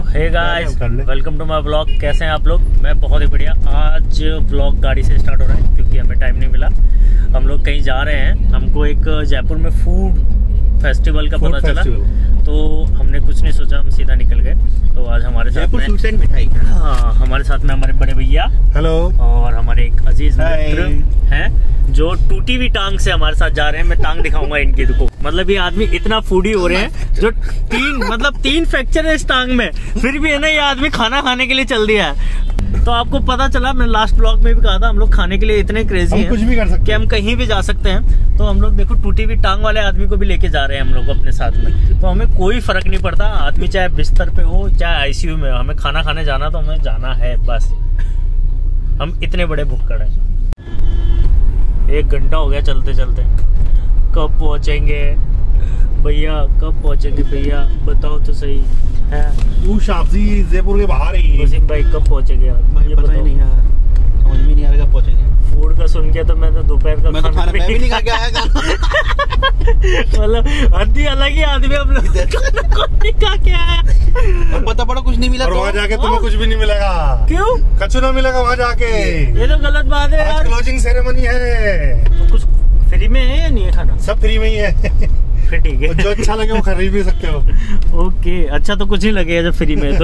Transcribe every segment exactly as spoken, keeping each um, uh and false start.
Hey guys, welcome to my blog. कैसे हैं आप लोग? मैं बहुत ही बढ़िया। आज ब्लॉग गाड़ी से स्टार्ट हो रहा है क्योंकि हमें टाइम नहीं मिला। हम लोग कहीं जा रहे हैं। हमको एक जयपुर में फूड फेस्टिवल का पता चला, तो हमने कुछ नहीं सोचा, हम सीधा निकल गए। तो आज हमारे साथ में मिठाई, हाँ, हमारे साथ में हमारे बड़े भैया हेलो, और हमारे एक अजीज मित्र हैं जो टूटी हुई टांग से हमारे साथ जा रहे हैं। मैं टांग दिखाऊंगा इनकी, रुको। मतलब ये आदमी इतना फूडी हो रहे हैं जो तीन मतलब तीन फ्रैक्चर है इस टांग में, फिर भी है ना ये आदमी खाना खाने के लिए चल दिया है। तो आपको पता चला, मैं लास्ट ब्लॉग में भी कहा था, हम लोग खाने के लिए इतने क्रेजी हैं कुछ भी कर सकते कि हम कहीं भी जा सकते हैं। तो हम लोग देखो टूटी हुई टांग वाले आदमी को भी लेके जा रहे हैं हम लोग अपने साथ में। तो हमें कोई फर्क नहीं पड़ता, आदमी चाहे बिस्तर पे हो चाहे आईसीयू में, हमें खाना खाने जाना तो हमें जाना है बस। हम इतने बड़े भुक्कड़ हैं। एक घंटा हो गया चलते चलते। कब पहुंचेंगे भैया, कब पहुंचेंगे भैया, बताओ तो सही है। तू शाब्जी जयपुर के बाहर ही वसीम भाई, कब पहुंचेंगे यार? ये पता ही नहीं यार, समझ में नहीं आ रहा कब पहुंचेंगे। फूड का सुन के तो मैं तो दोपहर का खाना तो मैं भी नहीं खा के आया। मतलब हद्दी अलग ही आदमी हम लोग नहीं खा के आया। और पता पड़ा कुछ नहीं मिला और तो वहाँ जाके तुम्हें कुछ भी नहीं मिलेगा। क्यों? कछु ना मिलेगा वहाँ जाके। ये तो गलत बात है यार। क्लोजिंग सेरेमनी है। तो कुछ फ्री में है या नहीं है खाना? सब फ्री में ही है। फिर ठीक है, जो अच्छा लगे वो खरीद भी सकते हो। ओके, अच्छा तो कुछ ही लगेगा जब फ्री में। तो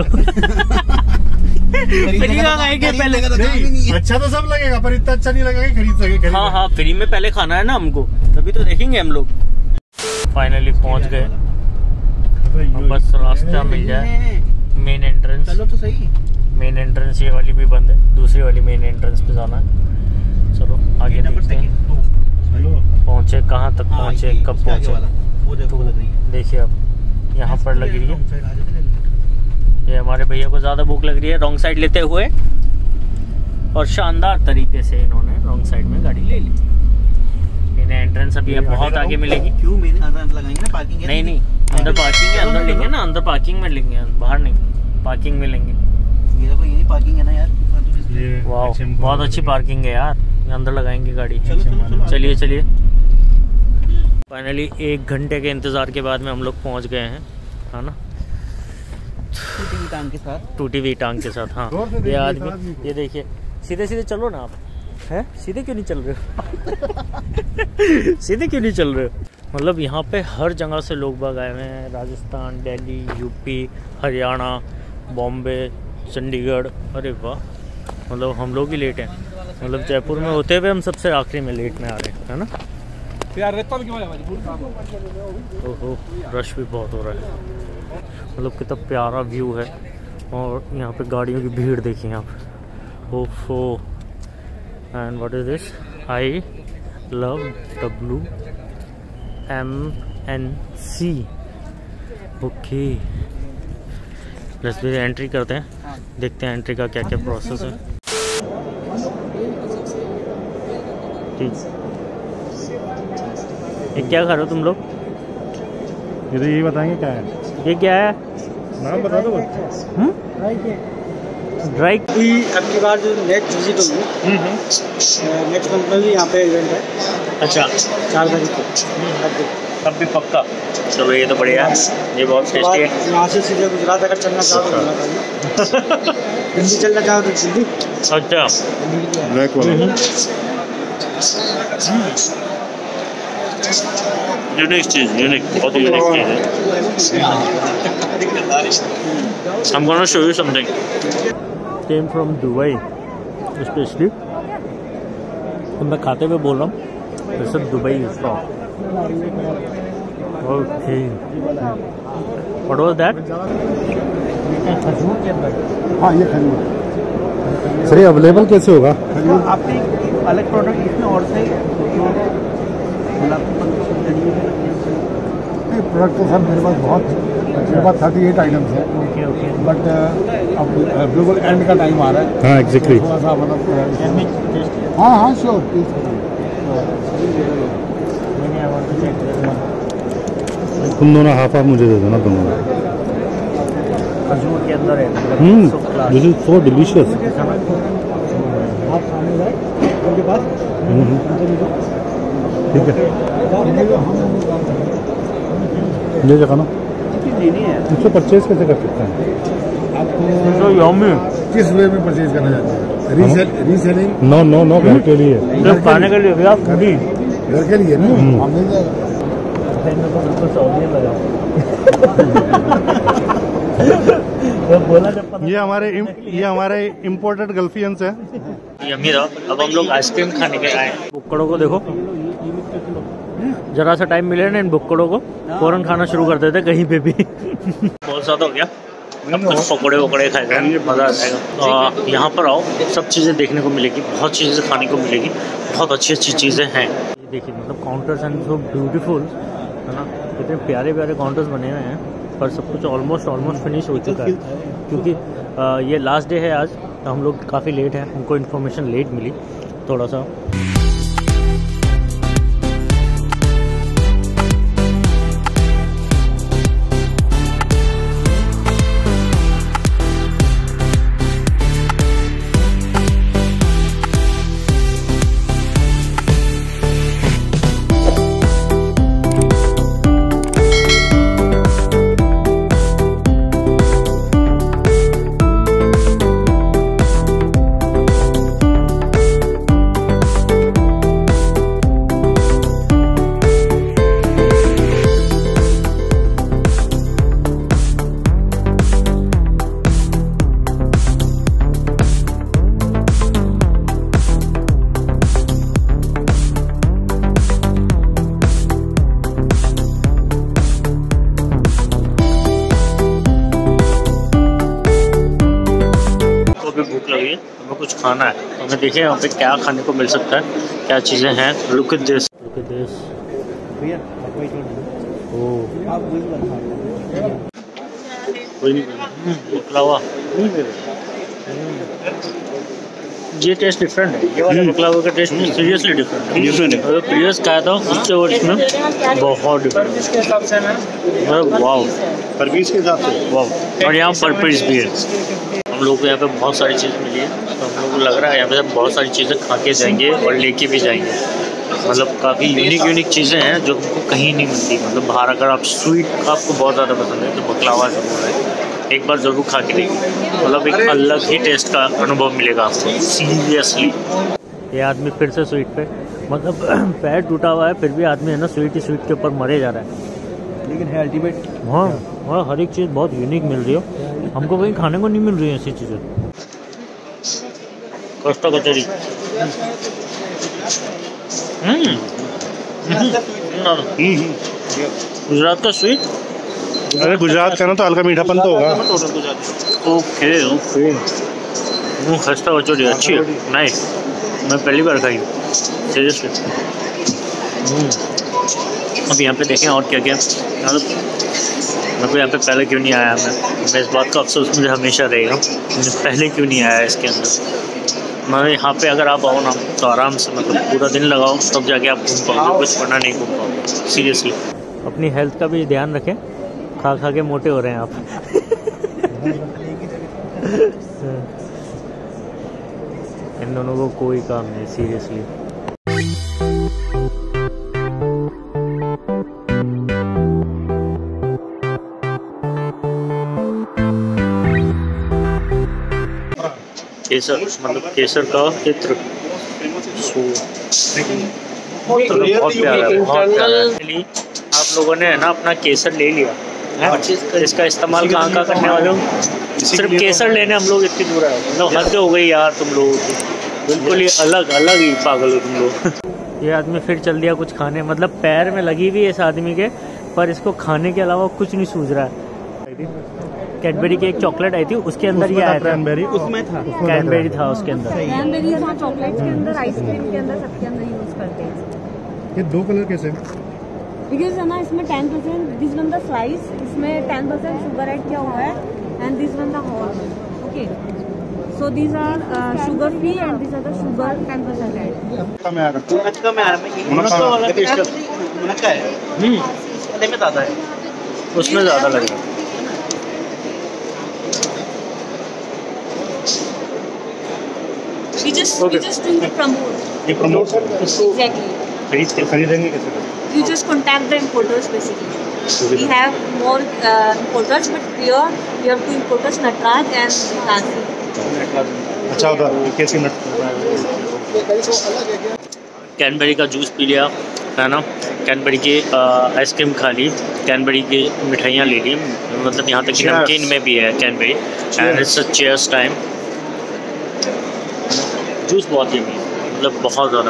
फ्री का खाएंगे पहले। नहीं, अच्छा तो सब लगेगा पर इतना अच्छा नहीं लगेगा कि खरीद सके। हाँ हाँ, फ्री में पहले खाना है ना हमको, तभी तो देखेंगे हम लोग। फाइनली पहुंच गए, बस रास्ता मिल जाए। मेन एंट्रेंस, चलो तो सही। मेन एंट्रेंस ये वाली भी बंद है, दूसरी वाली मेन एंट्रेंस पे जाना है। चलो आगे देखते हैं पहुंचे कहाँ तक पहुंचे, कब पहुंचे। देखिए अब यहाँ पर लगी रही है। ये हमारे भैया को ज्यादा भूख लग रही है, रॉन्ग साइड लेते हुए, और शानदार तरीके से इन्होंने रॉन्ग साइड में गाड़ी ले ली। इन्हें एंट्रेंस अभी बहुत आगे मिलेगी। क्यों मेरे अंदर लगाएंगे ना पार्किंग? नहीं नहीं, अंदर पार्किंग है, अंदर लेंगे ना, अंदर पार्किंग में लेंगे, बाहर नहीं, पार्किंग में लेंगे। ये देखो ये पार्किंग है ना यार। वाह, बहुत अच्छी पार्किंग है यार, अंदर लगाएंगे गाड़ी। चलो चलो चलिए चलिए। फाइनली एक घंटे के इंतजार के बाद में हम लोग पहुंच गए हैं, है ना, टूटी हुई टांग के साथ। टूटी हुई टांग के साथ, हाँ। ये आदमी, ये देखिए, सीधे सीधे चलो ना आप। हैं, सीधे क्यों नहीं चल रहे हो? सीधे क्यों नहीं चल रहे हो? मतलब यहाँ पे हर जगह से लोग बाग आए हुए हैं, राजस्थान, दिल्ली, यूपी, हरियाणा, बॉम्बे, चंडीगढ़। अरे वाह, मतलब हम लोग ही लेट हैं। मतलब जयपुर में होते हुए हम सबसे आखिरी में लेट में आ रहे हैं, है ना यार। ओहो, रश भी बहुत हो रहा है। मतलब कितना प्यारा व्यू है, और यहाँ पे गाड़ियों की भीड़ देखिए यहाँ पे। ओफो, and what is this? I love W M N C. Okay, let's भी एंट्री करते हैं, देखते हैं एंट्री का क्या क्या प्रोसेस है। ठीक, ये क्या खा रहे हो तुम लोग? ये तो यही बताएंगे क्या है। ये क्या है? नाम बता दो। ड्राई आपकी बार जो नेक्स्ट विजिट होगी, नेक्स्ट मंथ में भी यहाँ पे इवेंट है। अच्छा, चार तारीख को तब भी पक्का। चलो ये तो बढ़िया है, ये बहुत टेस्टी है। यहाँ से सीधे गुजरात अगर चलना चाहो तो गुजरात, दिल्ली चलना चाहो तो दिल्ली। अच्छा, ब्लैक वाला यूनिक चीज, यूनिक, बहुत यूनिक चीज है। I'm gonna show you something. Came from Dubai, especially. तो मैं खाते हुए बोल रहा हूँ, this is Dubai stock. Okay. What was that? हाँ, ये खजूर। सर ये अवेलेबल कैसे होगा? आपके अलग प्रोडक्ट इसमें और सही है। प्रोडक्ट तो सर मेरे पास बहुत, मेरे पास थर्टी एट आइटम्स है। ओके ओके, बट अब बिल्कुल एंड का टाइम आ रहा है। हाँ एग्जैक्टली, थोड़ा सा मतलब। हाँ हाँ श्योर। तुम दोनों हाफ हाफ मुझे दे दो ना दोनों। खजूर के अंदर है। Hmm, this is so delicious. ठीक है, ये जगह ना इसको परचेज कैसे कर सकते हैं? यम्मी। किस वे में परचेज करना चाहते हैं? Resale reselling? No no no, घर के लिए, सिर्फ खाने के लिए भैया। घर के लिए ना, मिल जाएगा। ये हमारे ये हमारे इम्पोर्टेड गल्फियंस है। यम्मी था। अब हम लोग आइसक्रीम खाने के आए। बुक्कड़ों को देखो, जरा सा टाइम मिले ना इन बुक्कड़ों को फौरन खाना शुरू कर देते कहीं पे भी। बहुत ज़्यादा हो गया। अब कुछ पकौड़े वकौड़े खाएगा, मज़ा आ जाएगा। यहाँ पर आओ, सब चीज़ें देखने को मिलेगी, बहुत चीज़ें खाने को मिलेगी, बहुत अच्छी अच्छी चीज़ें हैं। ये देखिए, मतलब काउंटर्स एंड सो ब्यूटीफुल, है ना। इतने प्यारे प्यारे काउंटर्स बने हुए हैं, पर सब कुछ ऑलमोस्ट ऑलमोस्ट फिनिश हो चुका है, क्योंकि आ, ये लास्ट डे है आज। तो हम लोग काफ़ी लेट हैं, हमको इन्फॉर्मेशन लेट मिली थोड़ा सा। भूख लगी है, हमें कुछ खाना है। हमें देखिए यहाँ पे क्या खाने को मिल सकता है, क्या चीज़ें हैं। Look at this, look at this. Oh, baklava, ये टेस्ट डिफरेंट है। ये वाले बकलावा का टेस्ट सीरियसली डिफरेंट है। अगर प्रीवियस खाया था उससे और इसमें बहुत डिफरेंट है। वाओ, पर पीस के हिसाब से वाओ। और यहाँ पर पीस भी है। हम लोग को यहाँ पे बहुत सारी चीज़ें मिली है, तो हम लोग को लग रहा है यहाँ पे बहुत सारी चीज़ें खा के जाएंगे और लेके भी जाएंगे। मतलब काफ़ी यूनिक यूनिक चीज़ें हैं जो हमको कहीं नहीं मिलती। मतलब बाहर अगर आप स्वीट आपको बहुत ज़्यादा पसंद है तो बकलावा ज़रूर है, एक बार ज़रूर खा के देखिए। मतलब एक अलग ही टेस्ट का अनुभव मिलेगा आपको, सीरियसली। ये आदमी फिर से स्वीट पे, मतलब पैर टूटा हुआ है फिर भी आदमी है ना स्वीट ही स्वीट के ऊपर मरे जा रहा है, लेकिन है अल्टीमेट। हाँ हाँ, हर एक चीज़ बहुत यूनिक मिल रही हो, हमको कहीं खाने को नहीं मिल रही है ऐसी चीज़ें। कोफ्ता कचौरी, गुजरात का स्वीट। अरे गुजरात का ना तो हल्का मीठापन तो होगा। ओके ओके, खस्ता कचौरी अच्छी है, नाइस। मैं पहली बार खाई सीरियसली। अब यहाँ पे देखें और क्या क्या, मतलब मैं को यहाँ पे पहले क्यों नहीं आया। मैं मैं इस बात का अफसोस मुझे हमेशा रहेगा, मुझे पहले क्यों नहीं आया इसके अंदर। मैं यहाँ पे अगर आप आओ ना तो आराम से मतलब पूरा दिन लगाओ तब जाके आप घूम पाओगे, कुछ वरना नहीं घूम पाओगे सीरियसली। अपनी हेल्थ का भी ध्यान रखें, खा खा के मोटे हो रहे हैं आप। इन दोनों को कोई काम नहीं सीरियसली। केसर, मतलब केसर का चित्र बहुत प्यारा है, बहुत प्यारा है। आप लोगों ने है ना अपना केसर ले लिया है, इसका इस्तेमाल कहाँ कहाँ करने वाले हो? सिर्फ केसर लेने हम लोग इतनी दूर आए, मतलब हद हो गई यार तुम लोग, बिल्कुल ही अलग अलग ही पागल हो तुम लोग। ये आदमी फिर चल दिया कुछ खाने, मतलब पैर में लगी हुई है इस आदमी के, पर इसको खाने के अलावा कुछ नहीं सूझ रहा है। कैडबरी की एक चॉकलेट आई थी, उसके अंदर ये आया था, उसमें था कैडबरी था उसके अंदर, कैडबरी था चॉकलेट के अंदर, आइसक्रीम के अंदर, सबके अंदर यूज करते हैं। ये दो कलर कैसे? बिकॉज है ना इसमें ten percent this one the slice, इसमें टेन परसेंट शुगर ऐड किया हुआ है, and this one the whole. Okay, so these are sugar free and this are the sugar ten percent add. में आ रहा मुनक्का में आ रहा है, मुनक्का वाला टेस्ट मुनक्का है, हम्म वाले में ज्यादा है, उसमें ज्यादा लगेगा। We just we just do the promote. ये प्रमोट Exactly. खरीद के खरीदेंगे कैसे? You just contact the importers basically. we have more uh, importers, but here we have two importers, Natraj and Tansi. अच्छा उधर कैसी नट कैनबेरी का जूस पी लिया है ना, कैनबेरी की आइसक्रीम खा ली, कैनबेरी की मिठाइयाँ ले ली, मतलब यहाँ तक कि नमकीन में भी है cranberry. And it's a cheers time. Juice बहुत ही मतलब बहुत ज़्यादा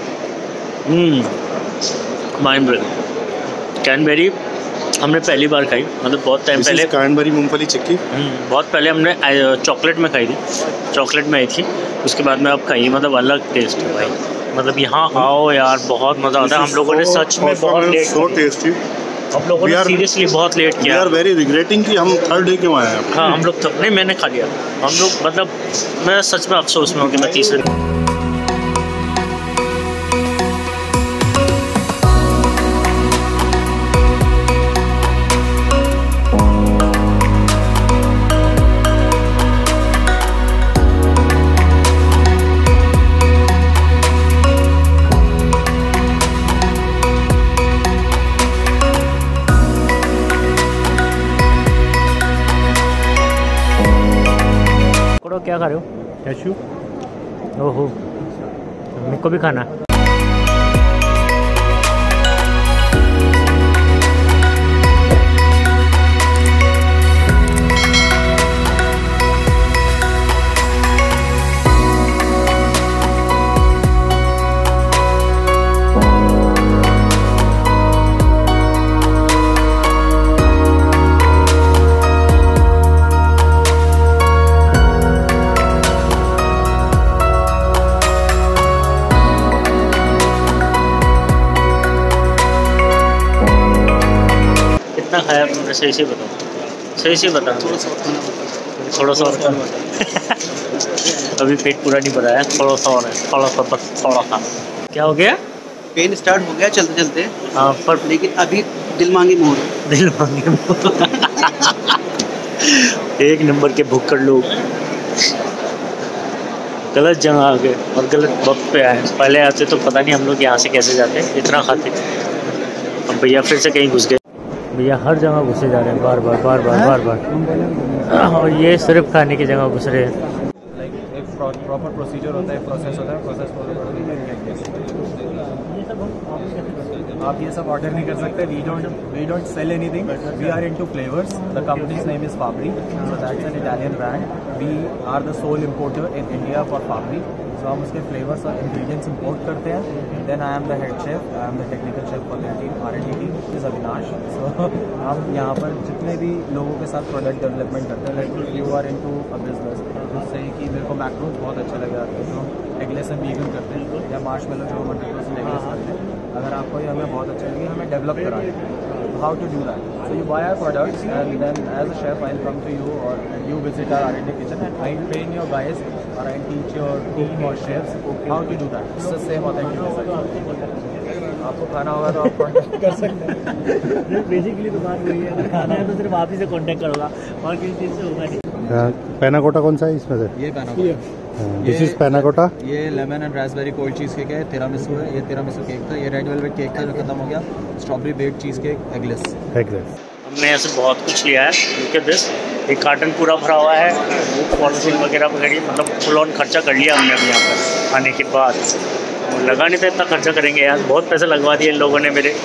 माइंड ब्लोइंग। कैनबेरी हमने पहली बार खाई, मतलब बहुत टाइम पहले। कैनबेरी मूंगफली चिक्की बहुत पहले हमने चॉकलेट में खाई थी, चॉकलेट में आई थी, उसके बाद में अब खाई, मतलब अलग टेस्ट है भाई। मतलब यहाँ आओ यार, बहुत मज़ा आता है। हम लोगों ने सच में बहुत लेट सो टेस्टी, हम लोगों ने सीरियसली बहुत लेट किया। वी आर वेरी रिग्रेटिंग कि हम थर्ड डे क्यों आए हैं। हाँ हम लोग तो नहीं, मैंने खा लिया। हम लोग मतलब मैं सच में अफसोस में हूँ कि मैं तीसरे क्या खा रहे हो? कैशू? ओहो, मेरे को भी खाना है। खाया तुमने? सही से बताओ, सही से बताओ। थोड़ा सा और अभी पेट पूरा नहीं भरा है, थोड़ा सा और है, थोड़ा सा बस, थोड़ा सा। क्या हो गया? पेन स्टार्ट हो गया चलते चलते। हाँ पर लेकिन अभी दिल मांगी मोर, दिल मांगे मोर। एक नंबर के भुक्कड़ लोग गलत जगह आ गए और गलत वक्त पे आए। पहले आते तो पता नहीं हम लोग यहाँ से कैसे जाते, इतना खाते। अब भैया फिर से कहीं घुस गए। भैया हर जगह घुसे जा रहे हैं, बार बार बार बार बार बार और ये सिर्फ खाने की जगह घुस रहे हैं। एक प्रॉपर प्रोसीजर होता है, प्रोसेस होता है, प्रोसेस फॉलो आप ये सब ऑर्डर नहीं कर सकते। We don't we don't sell anything, we are into flavours. The company's name is Fabbri, so that's an Italian brand. We are the sole importer in India for Fabbri. तो हम उसके flavours और ingredients import करते हैं। Then I am the head chef, I am the technical chef for the team R and D team, is Avinash. So हम यहाँ पर जितने भी लोगों के साथ प्रोडक्ट डेवलपमेंट करते हैं, like you are into a business, जिससे कि मेरे को मैक्रोज बहुत अच्छे लगे आते हैं। जो एगलेस एंड वीगन करते हैं या मार्शमेलो जो हंड्रेड परसेंट एगलेस करते हैं, अगर आपको ये हमें बहुत अच्छे लगे, हमें डेवलप कराएं। How to do that? So you buy our products and then as a chef I will come to you और you visit our R and D kitchen and I train your guys और I teach your team और chefs how to do that. It's the same authentic. आपको खाना होगा तो आप contact कर सकते हैं। बेसिकली तो बात वही है, खाना है तो सिर्फ आप ही से कॉन्टैक्ट करोगा और किसी चीज़ से होगा नहीं। पैनाकोटा कौन सा है इसमें से? ये पैनाकोटा, दिस इज पैनाकोटा। ये lemon and raspberry cold cheesecake है। तिरामिसू है, ये तिरामिसू केक था। ये रेड वेलवेट केक था जो खत्म हो गया। Strawberry baked cheesecake, eggless. Eggless हमने ऐसे बहुत कुछ लिया है। लुक एट दिस, एक कार्टन पूरा भरा हुआ है, वो पॉलिथीन वगैरह पकड़ी, मतलब फुल ऑन खर्चा कर लिया हमने अभी यहाँ पर आने के बाद। लगा नहीं था इतना खर्चा करेंगे यार, बहुत पैसे लगवा दिए इन लोगों ने मेरे।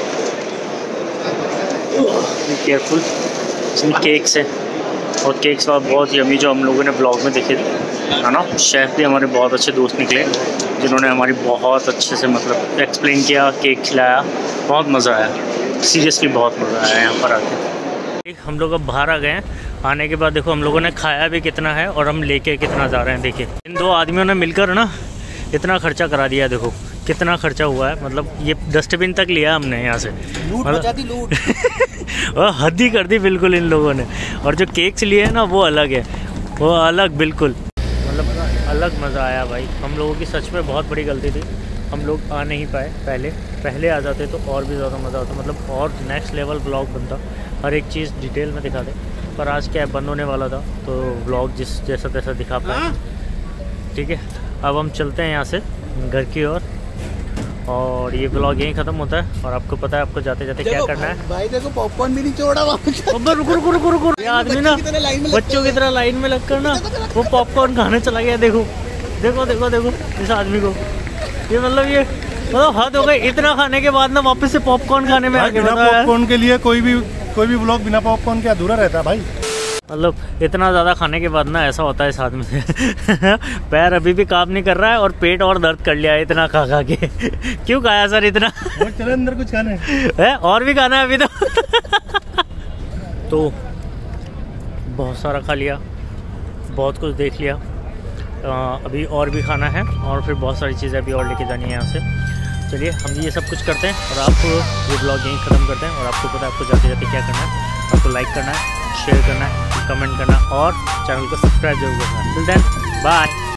केयरफुल, इसमें केक्स है और केक्स का बहुत यमी जो हम लोगों ने ब्लॉग में देखे थे, है ना। शेफ़ भी हमारे बहुत अच्छे दोस्त निकले जिन्होंने हमारी बहुत अच्छे से मतलब एक्सप्लेन किया, केक खिलाया, बहुत मज़ा आया। सीरियसली बहुत मज़ा आया यहाँ पर आके। हम लोग अब बाहर आ गए हैं। आने के बाद देखो हम लोगों ने खाया भी कितना है और हम लेके कितना जा रहे हैं। देखिए इन दो आदमियों ने मिलकर ना इतना खर्चा करा दिया। देखो कितना खर्चा हुआ है, मतलब ये डस्टबिन तक लिया हमने यहाँ से। लूट मचा दी, लूट। और हद ही कर दी बिल्कुल इन लोगों ने। और जो केक्स लिए हैं ना वो अलग है, वो अलग बिल्कुल, मतलब अलग मज़ा आया भाई। हम लोगों की सच में बहुत बड़ी गलती थी, हम लोग आ नहीं पाए। पहले पहले आ जाते तो और भी ज़्यादा मज़ा आता, मतलब और नेक्स्ट लेवल ब्लॉग बनता, हर एक चीज़ डिटेल में दिखा दे। पर आज क्या है, बंद होने वाला था तो ब्लॉग जिस जैसा तैसा दिखा पाए। ठीक है, अब हम चलते हैं यहाँ से घर की ओर। और ये ब्लॉग यहीं ख़त्म होता है। और आपको पता है आपको जाते जाते क्या करना है। भाई देखो पॉपकॉर्न भी नहीं छोड़ा वापस। रुको रुको रुको रुको, ये आदमी ना बच्चों की तरह लाइन में लगकर ना वो पॉपकॉर्न खाने चला गया। देखो देखो देखो देखो इस आदमी को, ये मतलब ये मतलब हद हो गई। इतना खाने के बाद ना वापस से पॉपकॉर्न खाने में आके। बिना पॉपकॉर्न के लिए कोई भी कोई भी ब्लॉग बिना पॉपकॉर्न के अधूरा रहता है भाई। मतलब इतना ज़्यादा खाने के बाद ना ऐसा होता है इस आदमी से पैर अभी भी काम नहीं कर रहा है और पेट और दर्द कर लिया है इतना खा खा के। क्यों खाया सर इतना? चलो अंदर कुछ खाना है, है और भी खाना है अभी तो। तो बहुत सारा खा लिया, बहुत कुछ देख लिया, आ, अभी और भी खाना है और फिर बहुत सारी चीज़ें अभी और लेके जानी है यहाँ से। चलिए हम ये सब कुछ करते हैं और आप ये ब्लॉग यहीं ख़त्म करते हैं। और आपको पता है आपको जाते जाते क्या करना है, आपको लाइक करना है, शेयर करना है, कमेंट करना और चैनल को सब्सक्राइब जरूर करना है। Till then bye.